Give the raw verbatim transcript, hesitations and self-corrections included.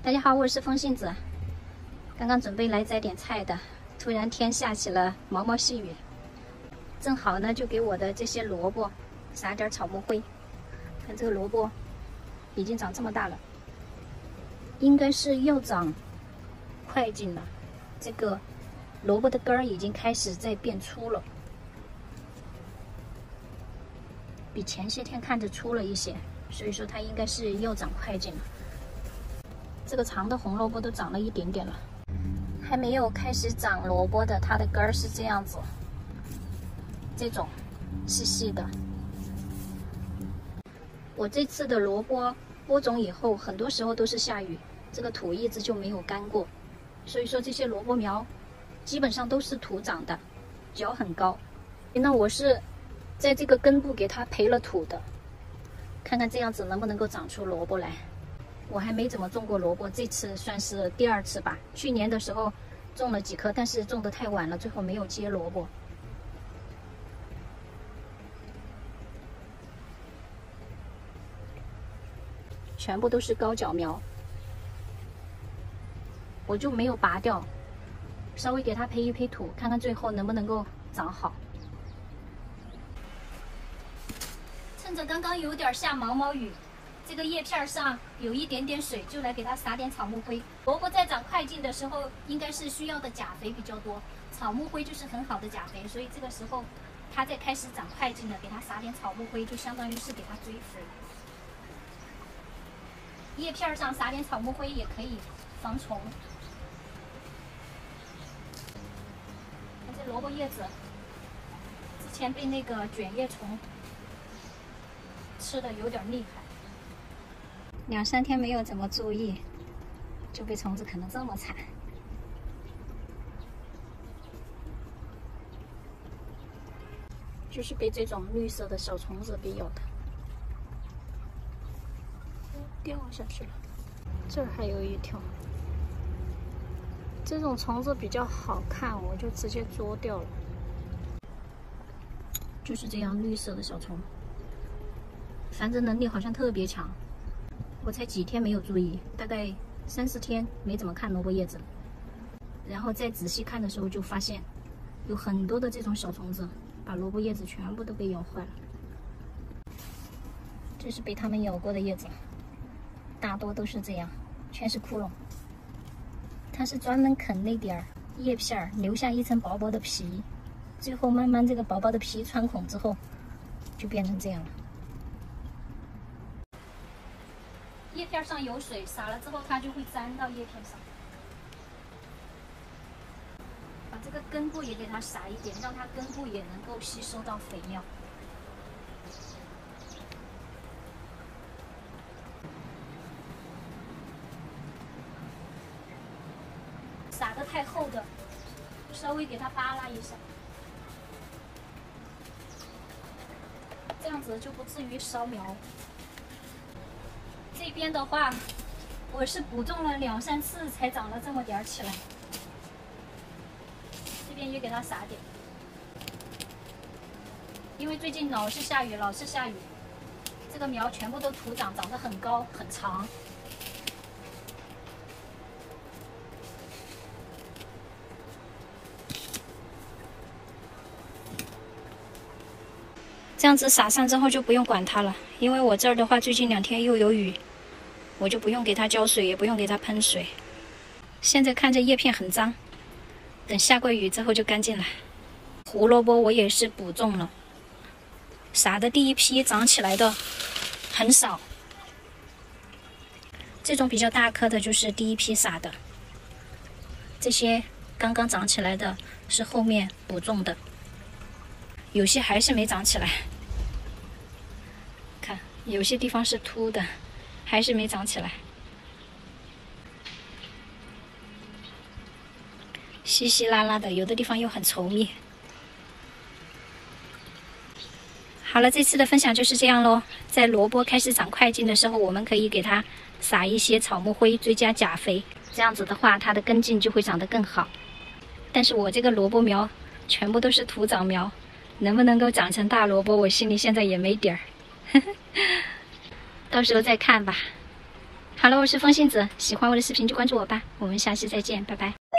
大家好，我是风信子。刚刚准备来摘点菜的，突然天下起了毛毛细雨，正好呢，就给我的这些萝卜撒点草木灰。看这个萝卜已经长这么大了，应该是要长快进了。这个萝卜的根儿已经开始在变粗了，比前些天看着粗了一些，所以说它应该是要长快进了。这个长的红萝卜都长了一点点了，还没有开始长萝卜的，它的根儿是这样子，这种细细的。我这次的萝卜播种以后，很多时候都是下雨，这个土一直就没有干过，所以说这些萝卜苗基本上都是土长的，脚很高。那我是在这个根部给它培了土的，看看这样子能不能够长出萝卜来。我还没怎么种过萝卜，这次算是第二次吧。去年的时候种了几颗，但是种得太晚了，最后没有结萝卜。全部都是高脚苗，我就没有拔掉，稍微给它培一培土，看看最后能不能够长好。趁着刚刚有点下毛毛雨，这个叶片上有一点点水，就来给它撒点草木灰。萝卜在长快进的时候，应该是需要的钾肥比较多，草木灰就是很好的钾肥，所以这个时候它在开始长快进了，给它撒点草木灰，就相当于是给它追肥。叶片上撒点草木灰也可以防虫。看这萝卜叶子，之前被那个卷叶虫吃的有点厉害。两三天没有怎么注意，就被虫子啃得这么惨。就是被这种绿色的小虫子给咬的，掉下去了。这儿还有一条，这种虫子比较好看，我就直接捉掉了。就是这样绿色的小虫，繁殖能力好像特别强。我才几天没有注意，大概三四天没怎么看萝卜叶子，然后再仔细看的时候就发现有很多的这种小虫子把萝卜叶子全部都给咬坏了。这是被它们咬过的叶子，大多都是这样，全是窟窿。它是专门啃那点儿叶片，留下一层薄薄的皮，最后慢慢这个薄薄的皮穿孔之后，就变成这样了。叶片上有水，撒了之后它就会粘到叶片上。把这个根部也给它撒一点，让它根部也能够吸收到肥料。撒得太厚的，稍微给它扒拉一下，这样子就不至于烧苗。这边的话，我是补种了两三次才长了这么点儿起来。这边也给它撒点，因为最近老是下雨，老是下雨，这个苗全部都土长，长得很高很长。这样子撒上之后就不用管它了，因为我这儿的话最近两天又有雨，我就不用给它浇水，也不用给它喷水。现在看这叶片很脏，等下过雨之后就干净了。胡萝卜我也是补种了，撒的第一批长起来的很少，这种比较大颗的就是第一批撒的，这些刚刚长起来的是后面补种的。有些还是没长起来，看有些地方是秃的，还是没长起来，稀稀拉拉的，有的地方又很稠密。好了，这次的分享就是这样咯。在萝卜开始长快进的时候，我们可以给它撒一些草木灰，追加钾肥，这样子的话它的根茎就会长得更好。但是我这个萝卜苗全部都是土长苗，能不能够长成大萝卜，我心里现在也没底儿，到时候再看吧。 好了，我是风信子，喜欢我的视频就关注我吧，我们下期再见，拜拜。